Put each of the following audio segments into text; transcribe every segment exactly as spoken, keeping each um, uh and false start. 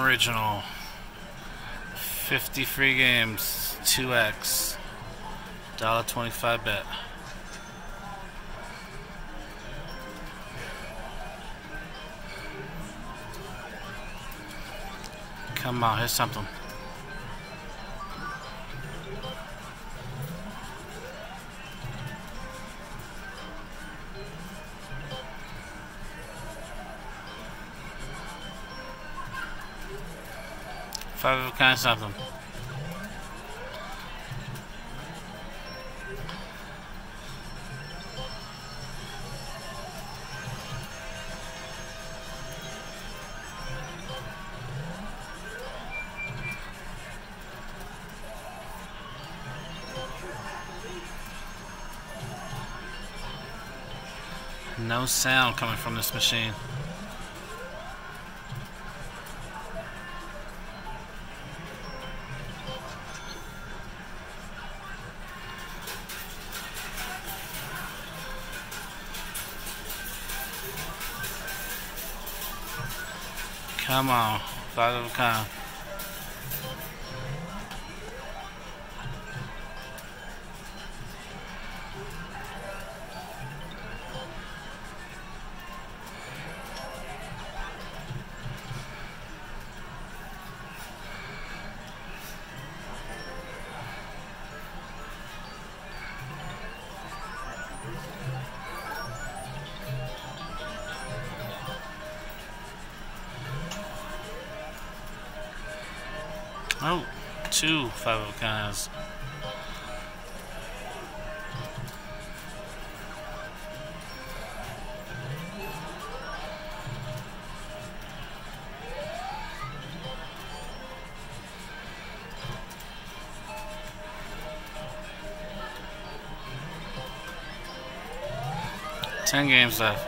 Original. fifty free games, two X, one twenty-five bet. Come on, here's something. Five of a kind something. No sound coming from this machine. Come on, five of a kind. Oh, two five of a kinds. Ten games left.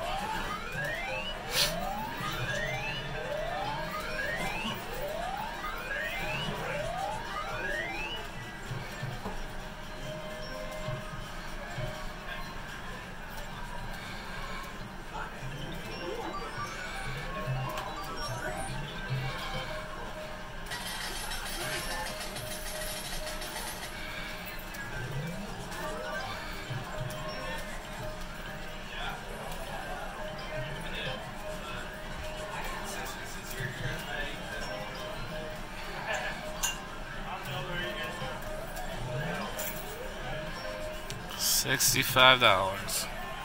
Sixty-five dollars.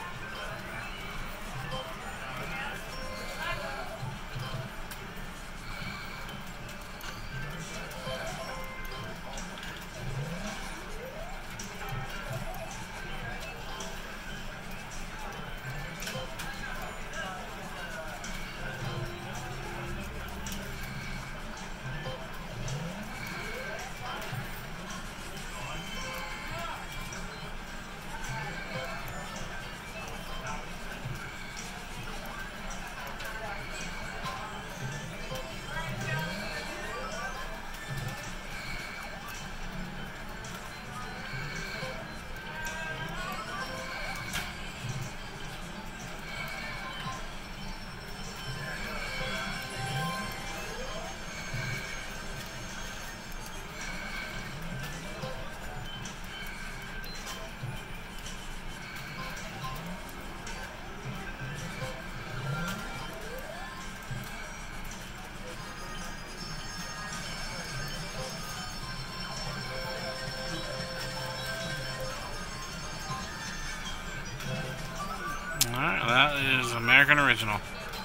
Alright, that is American Original.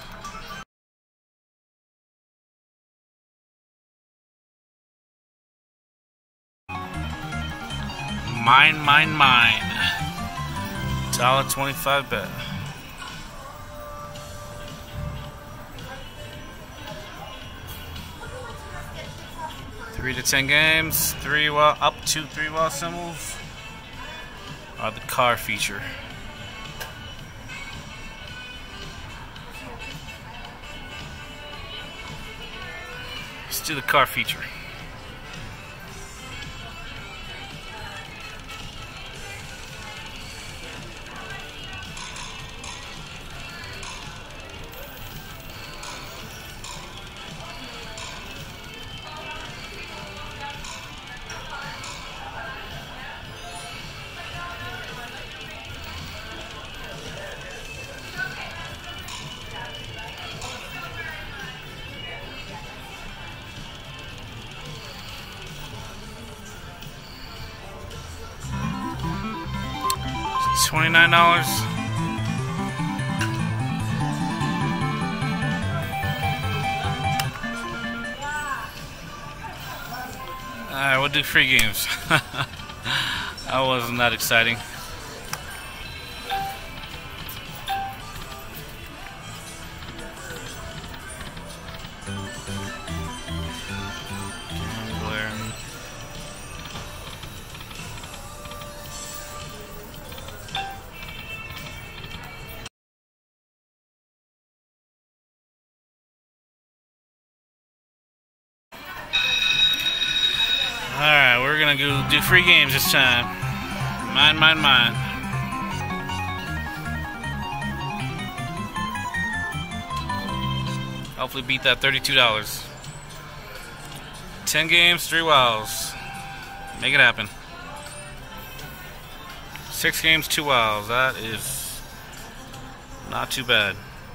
Mine, mine, mine. one twenty-five bet. Three to ten games, three well up to three well symbols are the car feature. Let's do the car feature. twenty-nine dollars. Alright, we'll do free games. That wasn't that exciting. Alright, we're gonna go do free games this time. Mine, mine, mine. Hopefully beat that thirty-two dollars. ten games, three wows. Make it happen. six games, two wows. That is not too bad.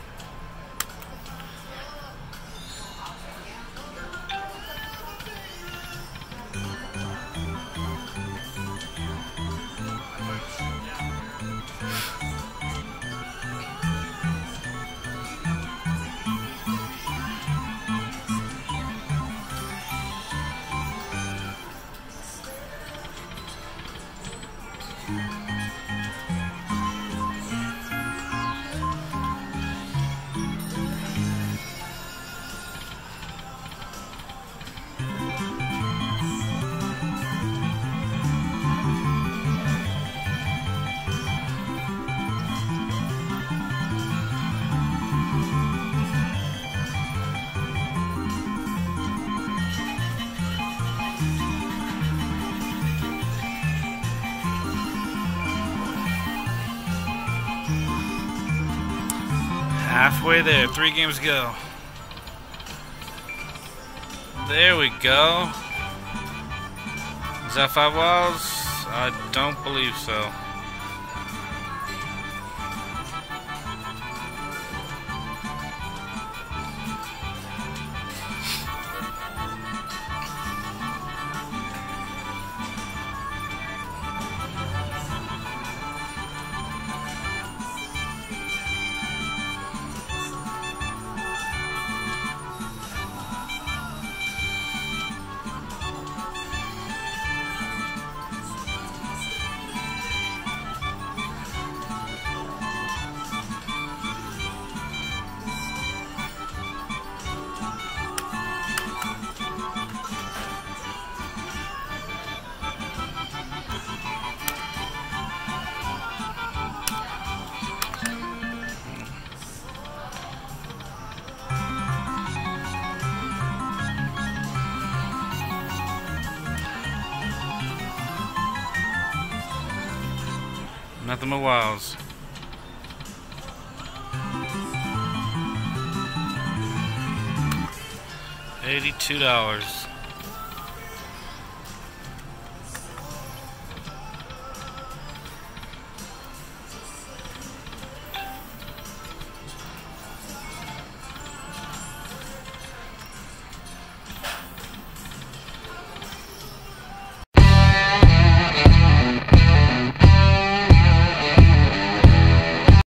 Halfway there, three games to go. There we go. Is that five wows? I don't believe so. Nothing but wows. eighty-two dollars.